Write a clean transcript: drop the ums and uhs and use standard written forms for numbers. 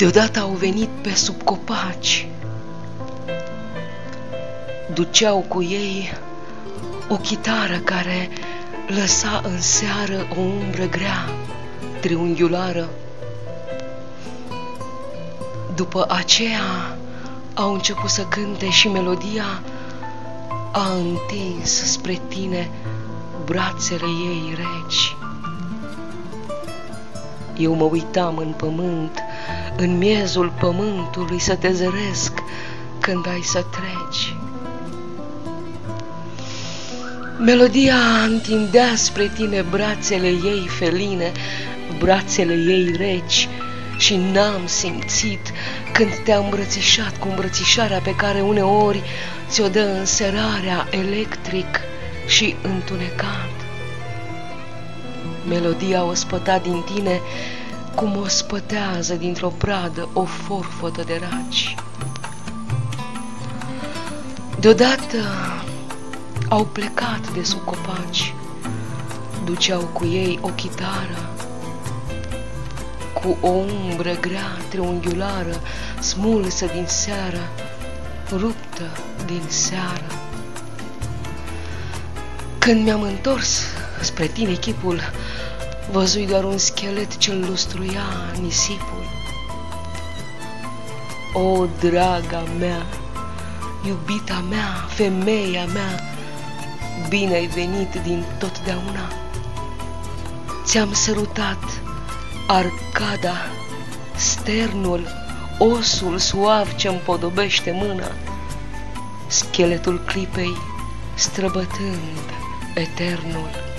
Deodată au venit pe sub copaci, duceau cu ei o chitară care lăsa în seară o umbră grea, triunghiulară. După aceea au început să cânte și melodia a întins spre tine brațele ei reci. Eu mă uitam în pământ, în miezul pământului, să te zăresc când ai să treci. Melodia întindea spre tine brațele ei feline, brațele ei reci, și n-am simțit când te-a îmbrățișat cu îmbrățișarea pe care uneori ți-o dă înserarea electric și întunecat. Melodia o spăta din tine cum o spătează dintr-o pradă o forfătă de raci. Deodată au plecat de sub copaci, duceau cu ei o chitară cu o umbră grea, triunghiulară, smulsă din seară, ruptă din seară. Când mi-am întors spre tine chipul, văzui doar un schelet ce-l lustruia nisipul. O, draga mea, iubita mea, femeia mea, bine ai venit din totdeauna. Ți-am sărutat arcada, sternul, osul suav ce împodobește mâna, scheletul clipei străbătând eternul.